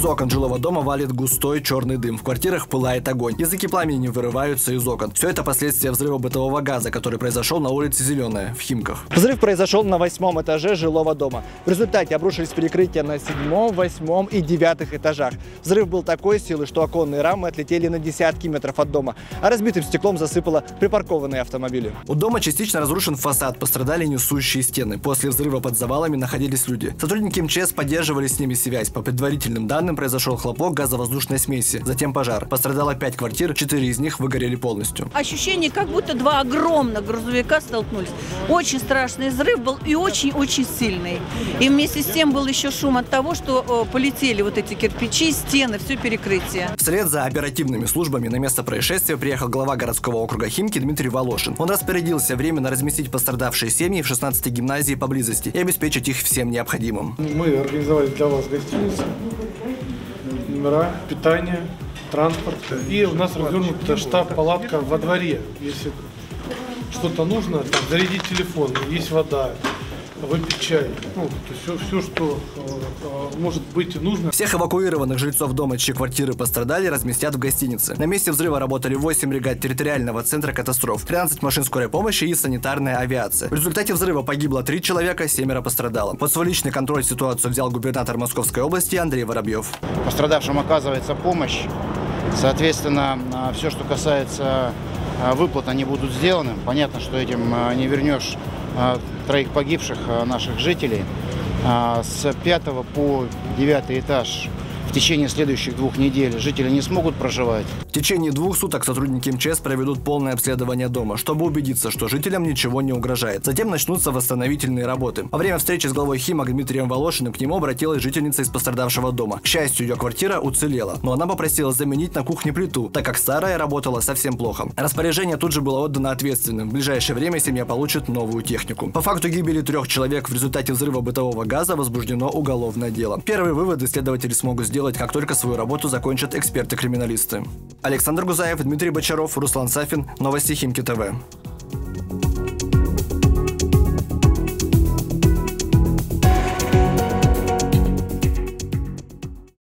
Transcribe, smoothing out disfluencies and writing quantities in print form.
окон жилого дома валит густой черный дым. В квартирах пылает огонь. Языки пламени вырываются из окон. Все это последствия взрыва бытового газа, который произошел на улице Зеленая в Химках. Взрыв произошел на 8-м этаже жилого дома. В результате обрушились перекрытия на 7-м, 8-м и 9-х этажах. Взрыв был такой силы, что оконные рамы отлетели на десятки метров от дома, а разбитым стеклом засыпало припаркованные автомобили. У дома частично разрушен фасад, пострадали несущие стены. После взрыва под завалами находились люди. Сотрудники МЧС поддерживали с ними связь. По предварительным данным, произошел хлопок газовоздушной смеси, затем пожар. Пострадало 5 квартир, 4 из них выгорели полностью. Ощущение, как будто два огромных грузовика столкнулись. Очень страшный взрыв был и очень-очень сильный. И вместе с тем был еще шум от того, что полетели вот эти кирпичи, стены, все перекрытие. Вслед за оперативными службами на место происшествия приехал глава городского округа Химки Дмитрий Волошин. Он распорядился временно разместить пострадавшие семьи в 16 гимназии поблизости и обеспечить их всем необходимым. Мы организовали для вас гостиницу, номера, питание, транспорт. И у нас развернут штаб-палатка во дворе. Если что-то нужно, там, зарядить телефон, есть вода, выпить чай. Ну, то есть все, что может быть нужно. Всех эвакуированных жильцов дома, чьи квартиры пострадали, разместят в гостинице. На месте взрыва работали 8 бригад территориального центра катастроф, 13 машин скорой помощи и санитарная авиация. В результате взрыва погибло 3 человека, 7 пострадало. Под свой личный контроль ситуацию взял губернатор Московской области Андрей Воробьев. Пострадавшим оказывается помощь. Соответственно, все, что касается выплат, они будут сделаны. Понятно, что этим не вернешь 3 погибших наших жителей. С 5 по 9 этаж в течение следующих 2 недель жители не смогут проживать. В течение 2 суток сотрудники МЧС проведут полное обследование дома, чтобы убедиться, что жителям ничего не угрожает. Затем начнутся восстановительные работы. Во время встречи с главой Химок Дмитрием Волошиным к нему обратилась жительница из пострадавшего дома. К счастью, ее квартира уцелела, но она попросила заменить на кухне плиту, так как старая работала совсем плохо. Распоряжение тут же было отдано ответственным. В ближайшее время семья получит новую технику. По факту гибели 3 человек в результате взрыва бытового газа возбуждено уголовное дело. Первые выводы следователи смогут сделать, как только свою работу закончат эксперты-криминалисты. Александр Гузаев, Дмитрий Бочаров, Руслан Сафин. Новости Химки ТВ.